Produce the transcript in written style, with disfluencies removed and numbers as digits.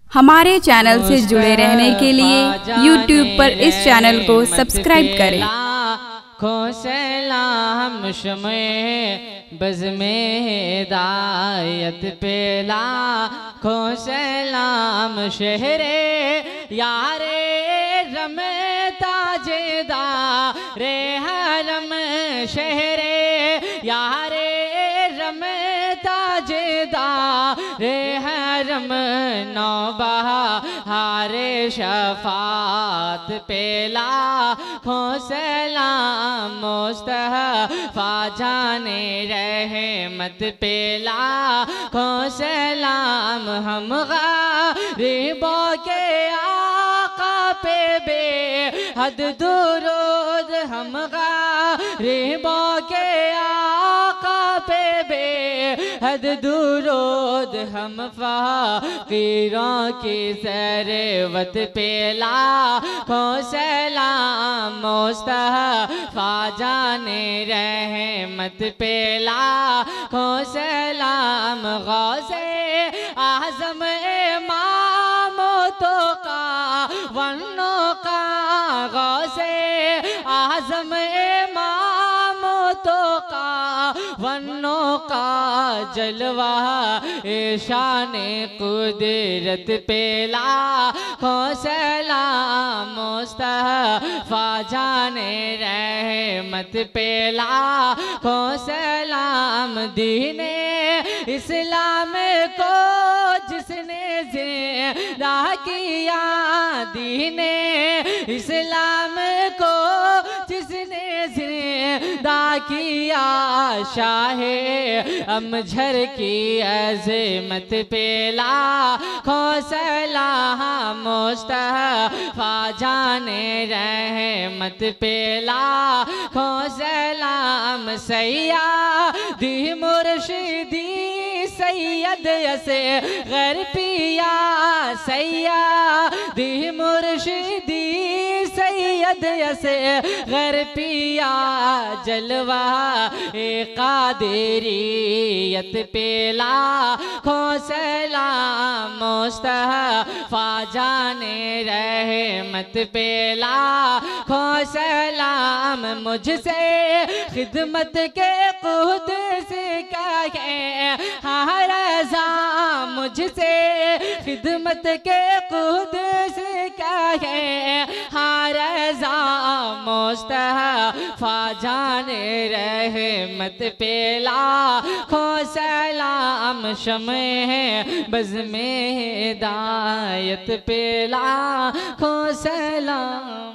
हमारे चैनल से जुड़े रहने के लिए YouTube पर इस चैनल को सब्सक्राइब करें। सलाम शमे बज़्मे हिदायत पेला खो सलाम शहरे यारे रमे ताजेदा रे हरम शहरे यारे रमे ताजेदा रे हरम नौबा हारे शफात पेला खो सलाम मुस्तफा जाने रहमत पेला खो सलाम हम गरीबों के आका पे बेहद दुरूद हम गरीबों के आका पे बेहद दुरूद हम फकीरों की सरवत पेला खो सलाम मुस्तफा जाने रहमत पेला खो सलाम गौसे आज़म इमाम तो का वन्नो का गौसे आज़म इमाम तो का वन्नो का जलवा शान कुदरत पेला खो सलाम मुस्तफा जाने रहमत पेला खो सलाम दीने इस्लाम को जिसने जिंदा किया दीने इस्लाम को जिसने जिंदा किया शाहे अमझर की अज़मत पेला खो सलाम मुस्तफा जाने रहमत पेला खो सलाम सैयदी मुर्शिदी सैयद से गर पिया सैयदी मुर्शिदी सैयद से गर पिया जलवा कादिरियत पेला खो सलाम मुस्तफा जाने रहमत पेला खो सलाम मुझसे खिदमत के खुद से कहे हर रज़ा मुझसे खिदमत के खुद से कहे हर रज़ा मुस्तफा जाने रहमत पेला खो सलाम शमे बज़्मे हिदायत पेला खो सलाम।